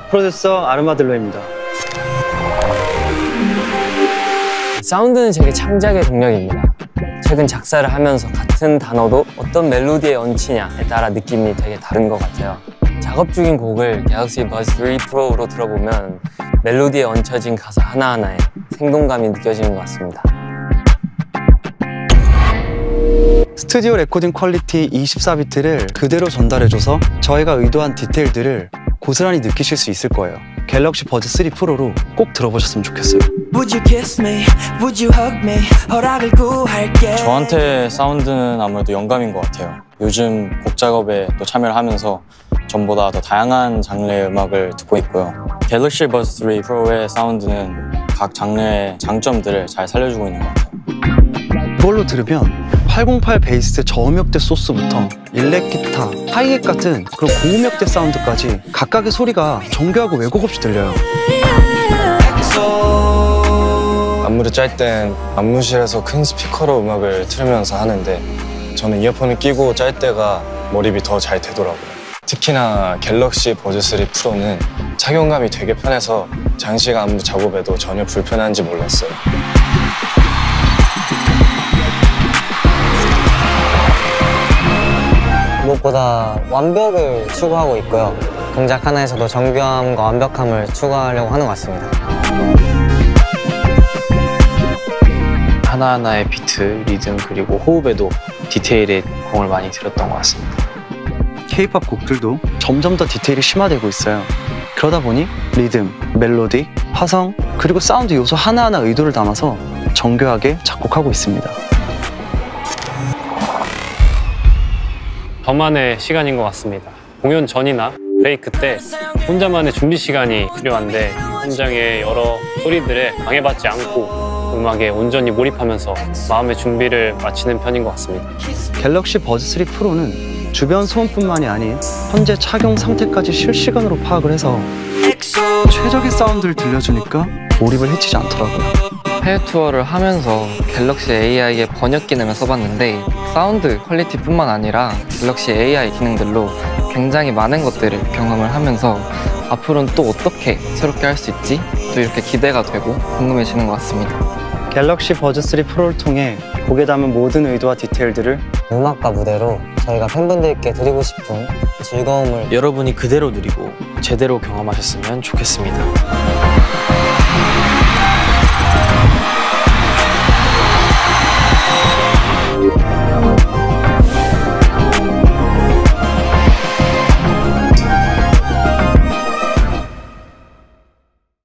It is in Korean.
프로듀서 아르마딜로입니다. 사운드는 제게 창작의 동력입니다. 최근 작사를 하면서 같은 단어도 어떤 멜로디에 얹히냐에 따라 느낌이 되게 다른 것 같아요. 작업 중인 곡을 갤럭시 버즈 3 프로로 들어보면 멜로디에 얹혀진 가사 하나하나에 생동감이 느껴지는 것 같습니다. 스튜디오 레코딩 퀄리티 24비트를 그대로 전달해줘서 저희가 의도한 디테일들을 고스란히 느끼실 수 있을 거예요. 갤럭시 버즈 3 프로로 꼭 들어보셨으면 좋겠어요. 저한테 사운드는 아무래도 영감인 것 같아요. 요즘 곡 작업에 또 참여를 하면서 전보다 더 다양한 장르의 음악을 듣고 있고요. 갤럭시 버즈 3 프로의 사운드는 각 장르의 장점들을 잘 살려주고 있는 것 같아요. 이걸로 들으면 808 베이스 저음역대 소스부터 일렉 기타, 하이햇 같은 그런 고음역대 사운드까지 각각의 소리가 정교하고 왜곡 없이 들려요. 안무를 짤 땐 안무실에서 큰 스피커로 음악을 틀으면서 하는데 저는 이어폰을 끼고 짤 때가 몰입이 더 잘 되더라고요. 특히나 갤럭시 버즈 3 프로는 착용감이 되게 편해서 장시간 안무 작업에도 전혀 불편한지 몰랐어요. 무엇보다 완벽을 추구하고 있고요. 동작 하나에서도 정교함과 완벽함을 추구하려고 하는 것 같습니다. 하나하나의 비트, 리듬, 그리고 호흡에도 디테일에 공을 많이 들였던 것 같습니다. K-팝 곡들도 점점 더 디테일이 심화되고 있어요. 그러다 보니 리듬, 멜로디, 화성, 그리고 사운드 요소 하나하나 의도를 담아서 정교하게 작곡하고 있습니다. 저만의 시간인 것 같습니다. 공연 전이나 브레이크 때 혼자만의 준비 시간이 필요한데 현장의 여러 소리들에 방해받지 않고 음악에 온전히 몰입하면서 마음의 준비를 마치는 편인 것 같습니다. 갤럭시 버즈 3 프로는 주변 소음뿐만이 아닌 현재 착용 상태까지 실시간으로 파악을 해서 최적의 사운드를 들려주니까 몰입을 해치지 않더라고요. 해외 투어를 하면서 갤럭시 AI의 번역 기능을 써봤는데 사운드 퀄리티뿐만 아니라 갤럭시 AI 기능들로 굉장히 많은 것들을 경험을 하면서 앞으로는 또 어떻게 새롭게 할 수 있지? 또 이렇게 기대가 되고 궁금해지는 것 같습니다. 갤럭시 버즈 3 프로를 통해 곡에 담은 모든 의도와 디테일들을 음악과 무대로 저희가 팬분들께 드리고 싶은 즐거움을 여러분이 그대로 누리고 제대로 경험하셨으면 좋겠습니다.